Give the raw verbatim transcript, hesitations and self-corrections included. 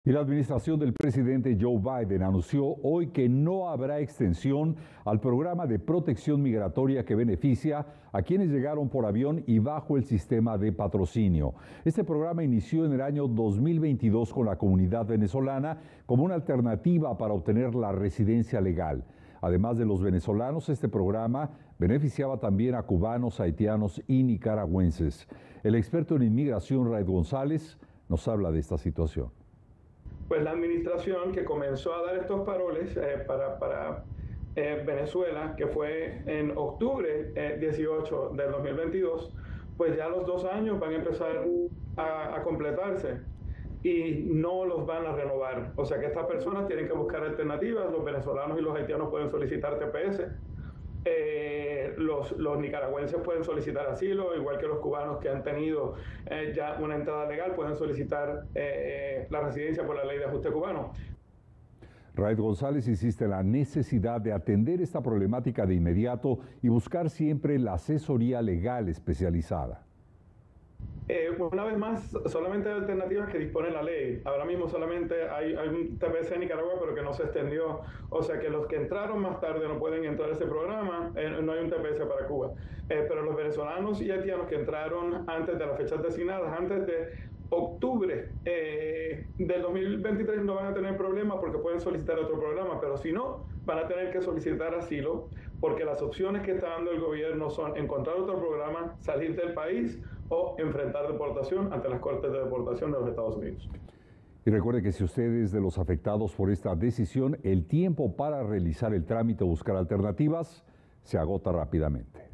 Y la administración del presidente Joe Biden anunció hoy que no habrá extensión al programa de protección migratoria que beneficia a quienes llegaron por avión y bajo el sistema de patrocinio. Este programa inició en el año dos mil veintidós con la comunidad venezolana como una alternativa para obtener la residencia legal. Además de los venezolanos, este programa beneficiaba también a cubanos, haitianos y nicaragüenses. El experto en inmigración, Raed González, nos habla de esta situación. Pues la administración que comenzó a dar estos paroles eh, para, para eh, Venezuela, que fue en octubre eh, dieciocho del dos mil veintidós, pues ya los dos años van a empezar a, a completarse y no los van a renovar. O sea que estas personas tienen que buscar alternativas. Los venezolanos y los haitianos pueden solicitar T P S. Eh, los, los nicaragüenses pueden solicitar asilo, igual que los cubanos que han tenido eh, ya una entrada legal pueden solicitar eh, la residencia por la ley de ajuste cubano. Raed González insiste en la necesidad de atender esta problemática de inmediato y buscar siempre la asesoría legal especializada. Eh, una vez más, solamente hay alternativas que dispone la ley. Ahora mismo solamente hay, hay un T P S en Nicaragua, pero que no se extendió. O sea que los que entraron más tarde no pueden entrar a ese programa. Eh, no hay un T P S para Cuba. Eh, pero los venezolanos y haitianos que entraron antes de las fechas designadas, antes de octubre eh, del dos mil veintitrés, no van a tener problemas porque pueden solicitar otro programa, pero si no, van a tener que solicitar asilo porque las opciones que está dando el gobierno son encontrar otro programa, salir del país o enfrentar deportación ante las cortes de deportación de los Estados Unidos. Y recuerde que si usted es de los afectados por esta decisión, el tiempo para realizar el trámite o buscar alternativas se agota rápidamente.